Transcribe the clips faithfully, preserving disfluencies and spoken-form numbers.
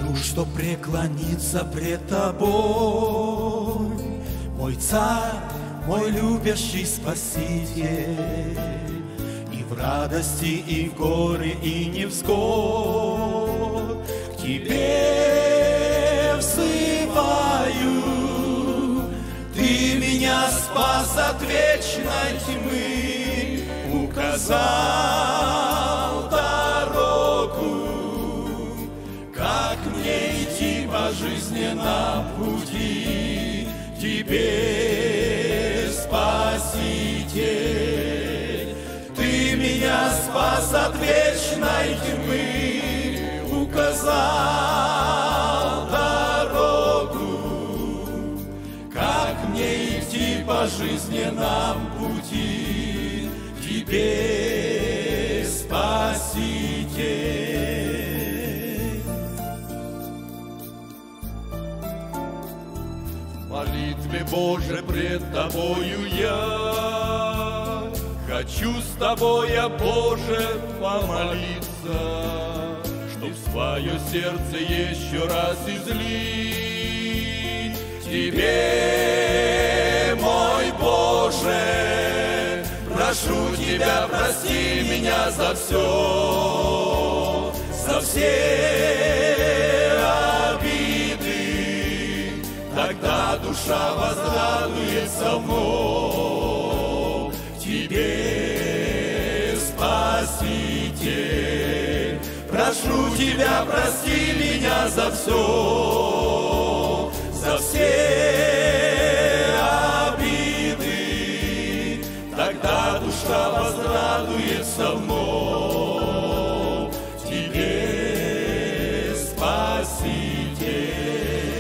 что преклониться пред Тобой, мой Царь, мой любящий Спаситель, и в радости, и в горе, и невзгод к Тебе взываю. Ты меня спас от вечной тьмы, указал дорогу, как мне идти по жизненном пути. Тебе, Спаситель, Ты меня спас от вечной тьмы, указал дорогу, как мне идти по жизненном пути. Тебе, Спаситель. В молитве, Боже, пред Тобою я хочу с Тобой, Боже, помолиться, чтоб свое сердце еще раз излить Тебе, мой Боже. Прошу Тебя, прости меня за все, за все обиды. Тогда душа возрадуется вновь Тебе, Спаситель. Прошу Тебя, прости меня за все, за все обиды. Тогда душа возрадуется вновь Тебе, Спаситель.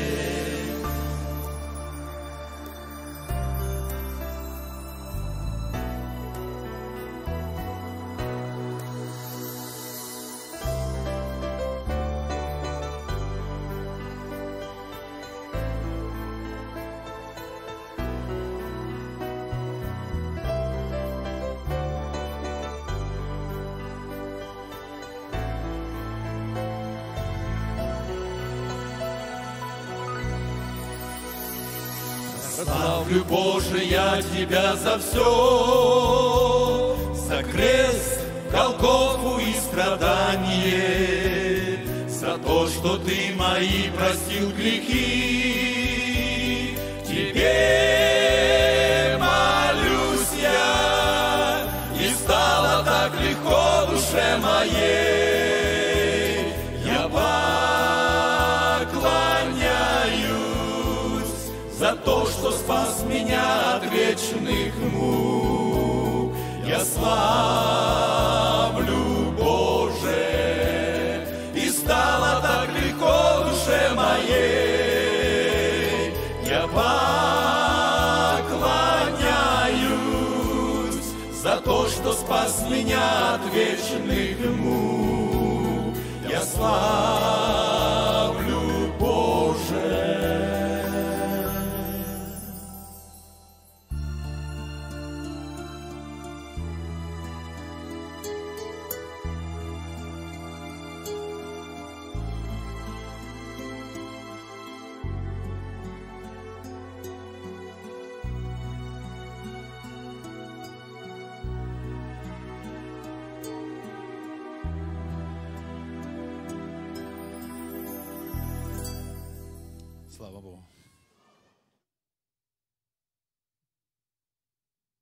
Славлю, Боже, я Тебя за все, за крест, Голгофу и страдание, за то, что Ты мои простил грехи. Тебе молюсь я, и стало так легко душе моей. Я за то, что спас меня от вечных мук. Я славлю, Боже, и стало так легко душе моей. Я поклоняюсь за то, что спас меня от вечных мук. Я славлю, Боже. Слава Богу.